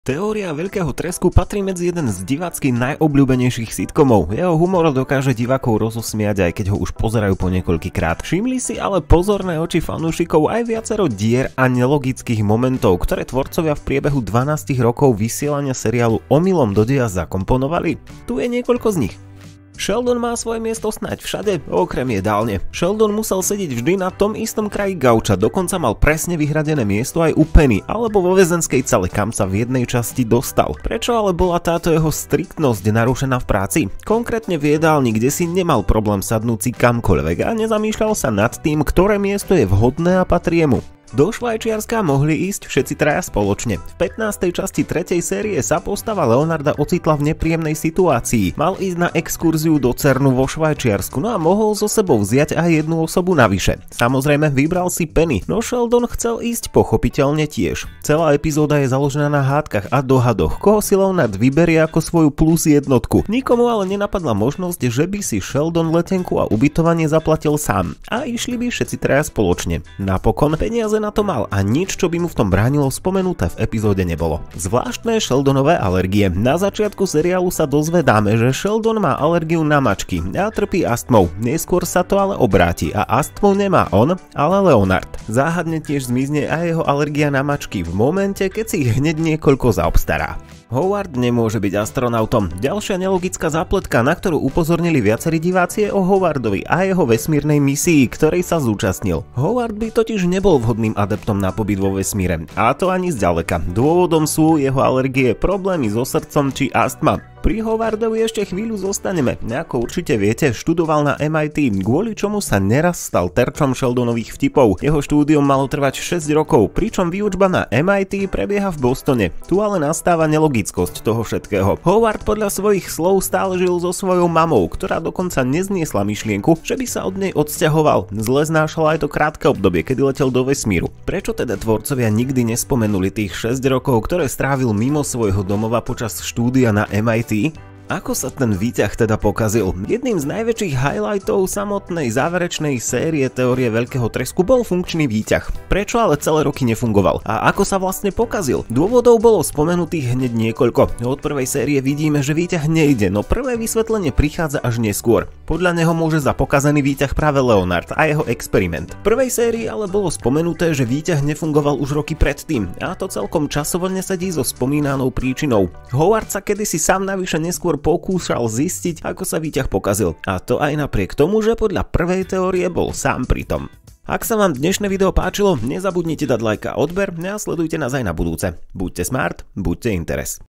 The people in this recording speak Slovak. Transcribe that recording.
Teória Veľkého tresku patrí medzi jeden z divácky najobľúbenejších sitcomov. Jeho humor dokáže divákov rozosmiať, aj keď ho už pozerajú po niekoľkýkrát. Všimli si ale pozorné oči fanúšikov aj viacero dier a nelogických momentov, ktoré tvorcovia v priebehu 12 rokov vysielania seriálu omylom do deja zakomponovali. Tu je niekoľko z nich. Sheldon má svoje miesto snáď všade, okrem jedálne. Sheldon musel sedieť vždy na tom istom kraji gauča, dokonca mal presne vyhradené miesto aj u Penny, alebo vo väzenskej cele, kam sa v jednej časti dostal. Prečo ale bola táto jeho striktnosť narušená v práci? Konkrétne v jedálni, kde si nemal problém sadnúť si kamkoľvek a nezamýšľal sa nad tým, ktoré miesto je vhodné a patrí mu. Do Švajčiarska mohli ísť všetci traja spoločne. V 15. časti 3. série sa postava Leonarda ocitla v nepríjemnej situácii. Mal ísť na exkurziu do Cernu vo Švajčiarsku, no a mohol so sebou vziať aj jednu osobu navyše. Samozrejme vybral si Penny, no Sheldon chcel ísť pochopiteľne tiež. Celá epizóda je založená na hádkach a dohadoch, koho si Leonard vyberie ako svoju plus jednotku. Nikomu ale nenapadla možnosť, že by si Sheldon letenku a ubytovanie zaplatil sám a išli by všetci traja spoločne. Napokon peniaze na to mal a nič, čo by mu v tom bránilo, spomenuté v epizóde nebolo. Zvláštne Sheldonové alergie. Na začiatku seriálu sa dozvedáme, že Sheldon má alergiu na mačky a trpí astmou. Neskôr sa to ale obráti a astmu nemá on, ale Leonard. Záhadne tiež zmizne aj jeho alergia na mačky v momente, keď si ich hneď niekoľko zaobstará. Howard nemôže byť astronautom. Ďalšia nelogická zápletka, na ktorú upozornili viacerí diváci, je o Howardovi a jeho vesmírnej misii, ktorej sa zúčastnil. Howard by totiž nebol vhodným adeptom na pobyt vo vesmíre, a to ani zďaleka. Dôvodom sú jeho alergie, problémy so srdcom či astma. Pri Howardovi ešte chvíľu zostaneme. Ako určite viete, študoval na MIT, kvôli čomu sa neraz stal terčom Sheldonových vtipov. Jeho štúdium malo trvať 6 rokov, pričom výučba na MIT prebieha v Bostone. Tu ale nastáva nelogickosť toho všetkého. Howard podľa svojich slov stále žil so svojou mamou, ktorá dokonca nezniesla myšlienku, že by sa od nej odsťahoval. Zle znášal aj to krátke obdobie, kedy letel do vesmíru. Prečo teda tvorcovia nikdy nespomenuli tých 6 rokov, ktoré strávil mimo svojho domova počas štúdia na MIT? Ako sa ten výťah teda pokazil? Jedným z najväčších highlightov samotnej záverečnej série Teórie Veľkého tresku bol funkčný výťah. Prečo ale celé roky nefungoval? A ako sa vlastne pokazil? Dôvodov bolo spomenutých hneď niekoľko. Od prvej série vidíme, že výťah nejde, no prvé vysvetlenie prichádza až neskôr. Podľa neho môže za pokazený výťah práve Leonard a jeho experiment. V prvej sérii ale bolo spomenuté, že výťah nefungoval už roky predtým, a to celkom časovo nesedí so spomínanou príčinou. Howard sa kedysi sám navyše neskôr pokúšal zistiť, ako sa výťah pokazil. A to aj napriek tomu, že podľa prvej teórie bol sám pri tom. Ak sa vám dnešné video páčilo, nezabudnite dať like a odber a sledujte nás aj na budúce. Buďte smart, buďte interes.